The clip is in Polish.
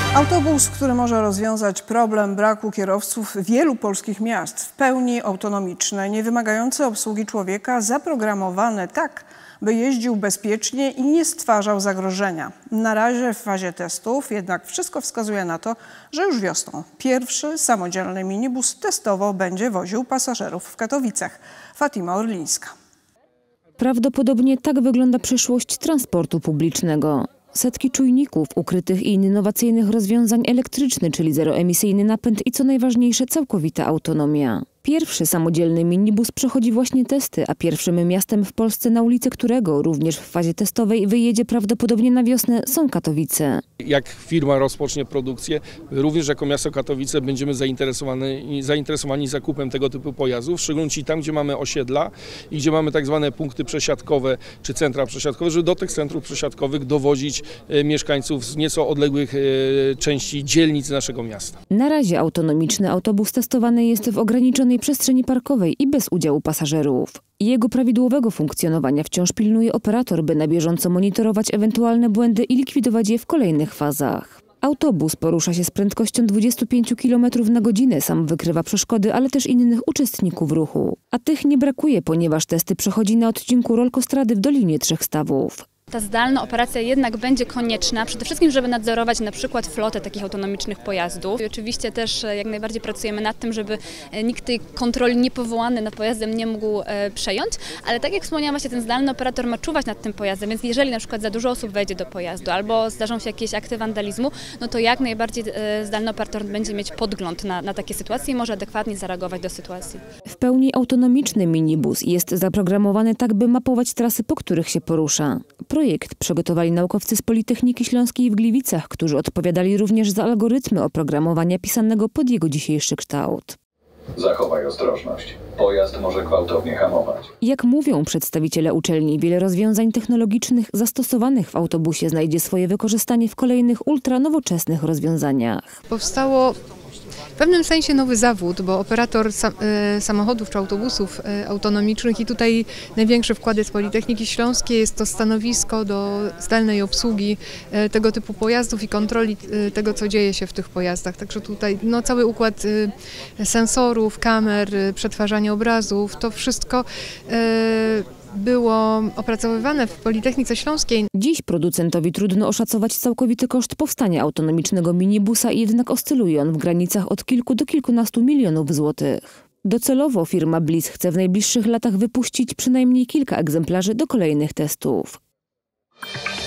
Autobus, który może rozwiązać problem braku kierowców wielu polskich miast, w pełni autonomiczne, nie wymagające obsługi człowieka, zaprogramowane tak, by jeździł bezpiecznie i nie stwarzał zagrożenia. Na razie w fazie testów, jednak wszystko wskazuje na to, że już wiosną pierwszy samodzielny minibus testowo będzie woził pasażerów w Katowicach. Fatima Orlińska. Prawdopodobnie tak wygląda przyszłość transportu publicznego. Setki czujników ukrytych i innowacyjnych rozwiązań elektryczny, czyli zeroemisyjny napęd i co najważniejsze całkowita autonomia. Pierwszy samodzielny minibus przechodzi właśnie testy, a pierwszym miastem w Polsce, na ulicę którego również w fazie testowej wyjedzie prawdopodobnie na wiosnę, są Katowice. Jak firma rozpocznie produkcję, również jako miasto Katowice będziemy zainteresowani zakupem tego typu pojazdów, w szczególności tam, gdzie mamy osiedla i gdzie mamy tak zwane punkty przesiadkowe czy centra przesiadkowe, żeby do tych centrów przesiadkowych dowozić mieszkańców z nieco odległych części dzielnic naszego miasta. Na razie autonomiczny autobus testowany jest w ograniczonej przestrzeni parkowej i bez udziału pasażerów. Jego prawidłowego funkcjonowania wciąż pilnuje operator, by na bieżąco monitorować ewentualne błędy i likwidować je w kolejnych fazach. Autobus porusza się z prędkością 25 km na godzinę, sam wykrywa przeszkody, ale też innych uczestników ruchu. A tych nie brakuje, ponieważ testy przechodzi na odcinku rolkostrady w Dolinie Trzech Stawów. Ta zdalna operacja jednak będzie konieczna, przede wszystkim, żeby nadzorować na przykład flotę takich autonomicznych pojazdów. I oczywiście też jak najbardziej pracujemy nad tym, żeby nikt tej kontroli niepowołany nad pojazdem nie mógł przejąć, ale tak jak wspomniałam, właśnie ten zdalny operator ma czuwać nad tym pojazdem, więc jeżeli na przykład za dużo osób wejdzie do pojazdu albo zdarzą się jakieś akty wandalizmu, no to jak najbardziej zdalny operator będzie mieć podgląd na takie sytuacje i może adekwatnie zareagować do sytuacji. W pełni autonomiczny minibus jest zaprogramowany tak, by mapować trasy, po których się porusza. Projekt przygotowali naukowcy z Politechniki Śląskiej w Gliwicach, którzy odpowiadali również za algorytmy oprogramowania pisanego pod jego dzisiejszy kształt. Zachowaj ostrożność. Pojazd może gwałtownie hamować. Jak mówią przedstawiciele uczelni, wiele rozwiązań technologicznych zastosowanych w autobusie znajdzie swoje wykorzystanie w kolejnych ultranowoczesnych rozwiązaniach. Powstało w pewnym sensie nowy zawód, bo operator samochodów czy autobusów autonomicznych i tutaj największe wkłady z Politechniki Śląskiej jest to stanowisko do zdalnej obsługi tego typu pojazdów i kontroli tego, co dzieje się w tych pojazdach. Także tutaj cały układ sensorów, kamer, przetwarzania obrazów, to wszystko było opracowywane w Politechnice Śląskiej. Dziś producentowi trudno oszacować całkowity koszt powstania autonomicznego minibusa, jednak oscyluje on w granicach od kilku do kilkunastu milionów złotych. Docelowo firma Bliss chce w najbliższych latach wypuścić przynajmniej kilka egzemplarzy do kolejnych testów.